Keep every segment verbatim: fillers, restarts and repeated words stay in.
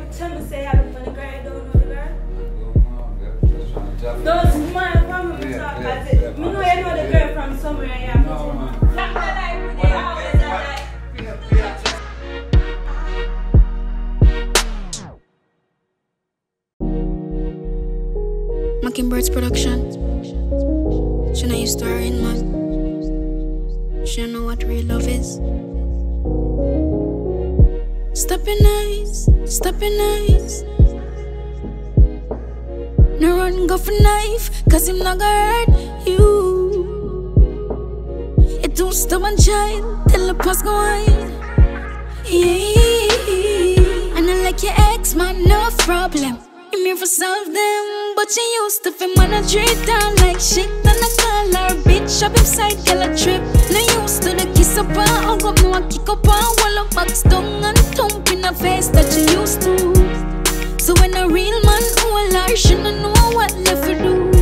tell me say I look for the girl, I don't know the girl. Those man from me talk, cause it, me know you know the girl from somewhere, yeah. No, man. That's the life with the hours and like. Mockingbird's production. She not used to her in man. She don't know what real love is. Stop your eyes, stop your eyes. No run go for knife, cause him not gonna hurt you. You too stubborn child, tell the past go wide. Yeah, and I like your ex man, no problem. I'm here for solve them, but you used to feel man a treat down like shit. And I call her bitch up inside, girl a trip. No used to the kiss up and hug up, no I kick up and wall up back stung and thump in the face that you used to. So when a real man hold her, she don't know what left to do.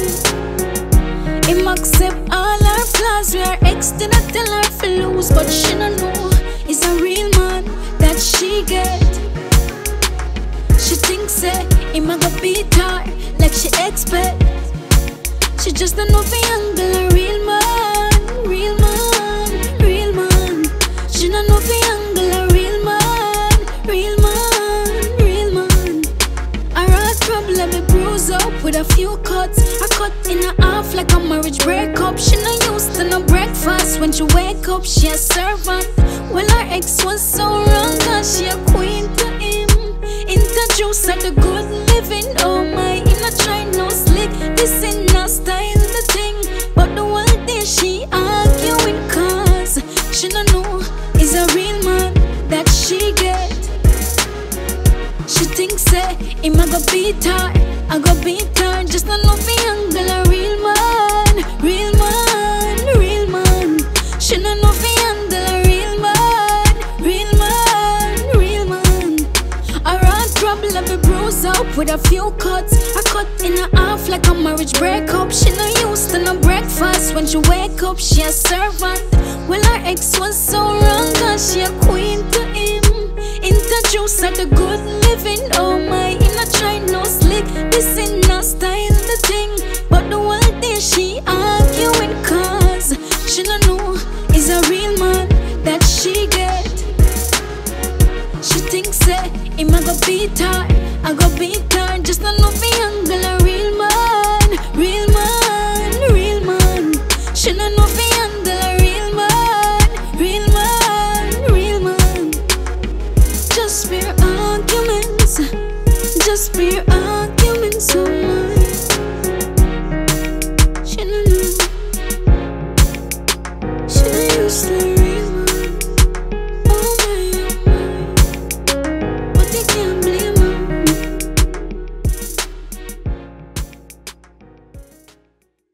Him accept all her flaws, we are ex did not tell her to lose, but she don't know it's a real man that she get. She thinks that him a go beat her like she expect. She just don't know fi handle a real man, real man, real man. She don't know fi handle a real man, real man, real man. Her heart problem be bruised up with a few cuts. I cut in a half like a marriage breakup. She not used to no breakfast. When she wake up, she a servant. Well, her ex was so wrong, cause she a queen to him. Introduce her to good living. Oh my, in a try no slick. This ain't no style the thing. But the whole day she arguing, cause she don't know is a real man that she get. She thinks that him a go beat her, I go beat her. Just not know fi handle a real man, real man, real man. She don't know fi handle a real man, real man, real man. Her heart problem be bruised up with a few cuts. I cut in a half like a marriage breakup. She not used to no breakfast. When she wake up, she a servant. Well, her ex was so wrong, cause she a queen to him. Introduce her to good living. Oh my, in a try no slick. This ain't no style the thing. But the whole day she arguing, cause she don't know is a real man that she get. She thinks that him a go beat her, I go beat her. Just not know fi handle a real man, real man, real man. She don't know fi handle a real man, real man, real man. Just spare arguments, just spare arguments, oh my. She don't know, she don't used to.